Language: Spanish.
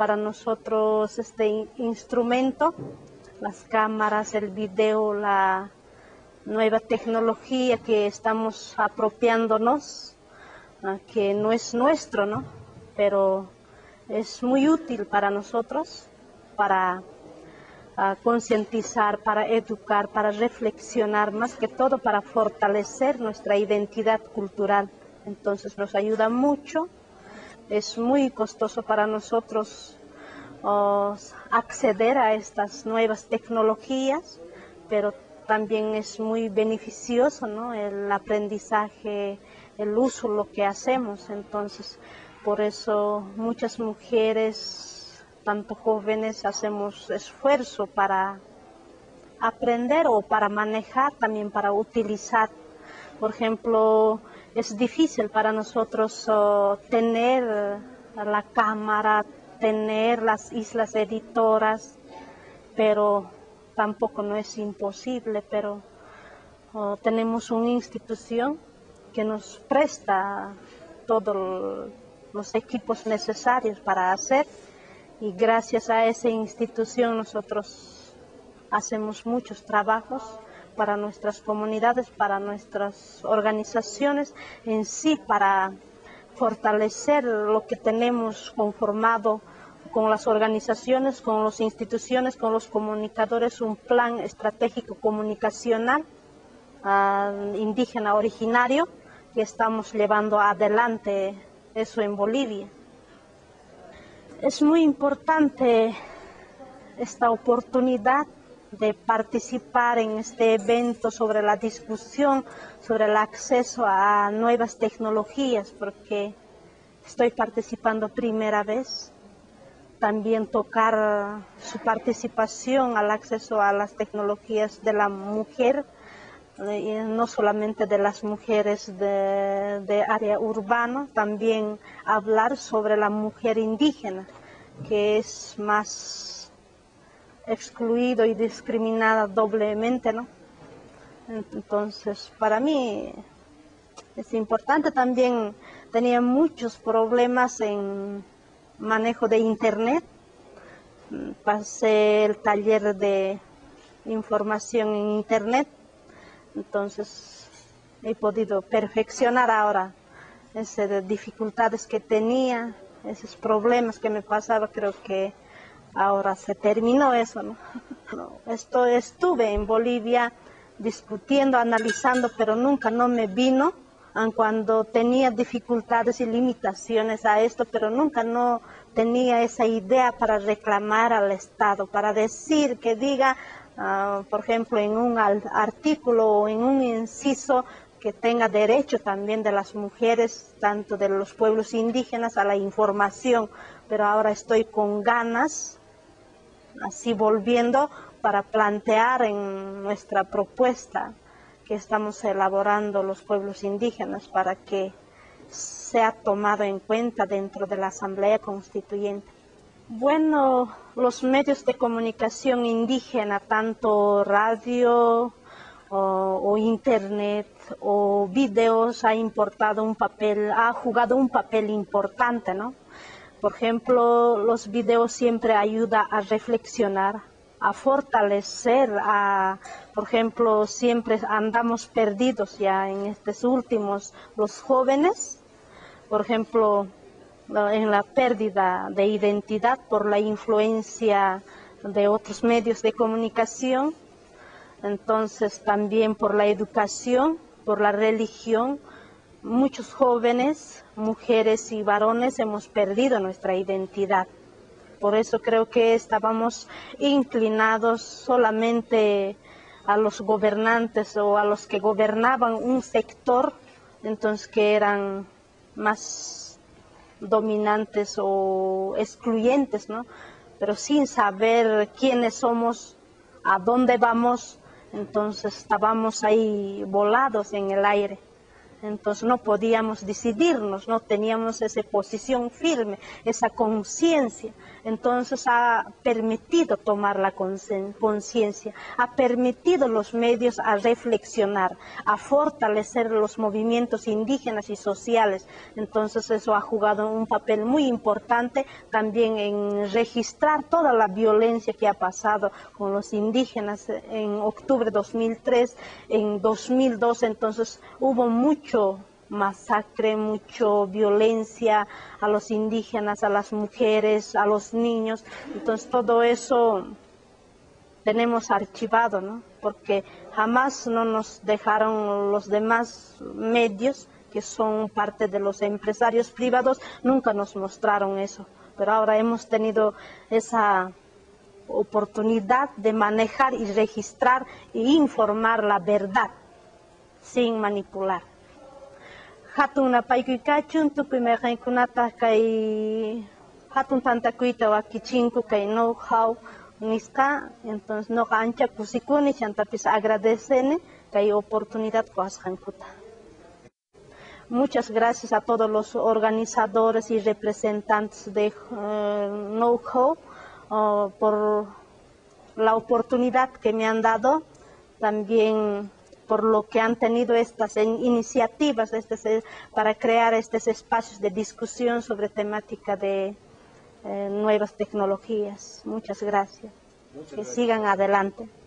para nosotros este instrumento, las cámaras, el video, la nueva tecnología que estamos apropiándonos, que no es nuestro, ¿no? Pero es muy útil para nosotros, para concientizar, para educar, para reflexionar, más que todo para fortalecer nuestra identidad cultural. Entonces nos ayuda mucho, es muy costoso para nosotros acceder a estas nuevas tecnologías, pero también es muy beneficioso, ¿no? El aprendizaje, el uso, lo que hacemos. Entonces, por eso muchas mujeres, tanto jóvenes, hacemos esfuerzo para aprender o para manejar, también para utilizar. Por ejemplo, es difícil para nosotros tener la cámara, tener las islas editoras, pero tampoco no es imposible, pero tenemos una institución que nos presta todos los equipos necesarios para hacer, y gracias a esa institución nosotros hacemos muchos trabajos para nuestras comunidades, para nuestras organizaciones en sí, para fortalecer lo que tenemos conformado con las organizaciones, con las instituciones, con los comunicadores, un plan estratégico comunicacional indígena originario que estamos llevando adelante eso en Bolivia. Es muy importante esta oportunidad de participar en este evento sobre la discusión, sobre el acceso a nuevas tecnologías, porque estoy participando primera vez. También tocar su participación al acceso a las tecnologías de la mujer, y no solamente de las mujeres de área urbana, también hablar sobre la mujer indígena, que es más excluido y discriminada doblemente, ¿no? Entonces, para mí es importante. También tenía muchos problemas en manejo de internet. Pasé el taller de información en internet, entonces he podido perfeccionar ahora esas dificultades que tenía, esos problemas que me pasaba. Creo que ahora se terminó eso, ¿no? Estuve en Bolivia discutiendo, analizando, pero nunca no me vino, aun cuando tenía dificultades y limitaciones a esto, pero nunca no tenía esa idea para reclamar al Estado, para decir que diga, por ejemplo, en un artículo o en un inciso, que tenga derecho también de las mujeres, tanto de los pueblos indígenas, a la información. Pero ahora estoy con ganas, así volviendo, para plantear en nuestra propuesta que estamos elaborando los pueblos indígenas para que sea tomado en cuenta dentro de la Asamblea Constituyente. Bueno, los medios de comunicación indígena, tanto radio o internet o videos, ha jugado un papel importante, ¿no? Por ejemplo, los videos siempre ayudan a reflexionar, a fortalecer, por ejemplo, siempre andamos perdidos ya en estos últimos, los jóvenes, por ejemplo, en la pérdida de identidad por la influencia de otros medios de comunicación. Entonces también por la educación, por la religión, muchos jóvenes, mujeres y varones hemos perdido nuestra identidad. Por eso creo que estábamos inclinados solamente a los gobernantes o a los que gobernaban un sector, entonces que eran más dominantes o excluyentes, ¿no? Pero sin saber quiénes somos, a dónde vamos, entonces estábamos ahí volados en el aire. Entonces no podíamos decidirnos, no teníamos esa posición firme, esa conciencia. Entonces ha permitido tomar la conciencia, ha permitido los medios a reflexionar, a fortalecer los movimientos indígenas y sociales. Entonces eso ha jugado un papel muy importante también en registrar toda la violencia que ha pasado con los indígenas en octubre de 2003, en 2002, entonces hubo mucho masacre, mucha violencia a los indígenas, a las mujeres, a los niños. Entonces todo eso tenemos archivado, ¿no? Porque jamás no nos dejaron los demás medios, que son parte de los empresarios privados, nunca nos mostraron eso. Pero ahora hemos tenido esa oportunidad de manejar y registrar e informar la verdad sin manipular. Hatun napaykuykachun tukuy mayqaykunata kay hatun tantakuyta wakichinku kay know-how nisqa, entonces noqa ancha kusikuni chantapis agradeceni kay oportunidad kuasqankuta. Muchas gracias a todos los organizadores y representantes de know-how por la oportunidad que me han dado, también por lo que han tenido estas iniciativas para crear estos espacios de discusión sobre temática de nuevas tecnologías. Muchas gracias. Que sigan adelante.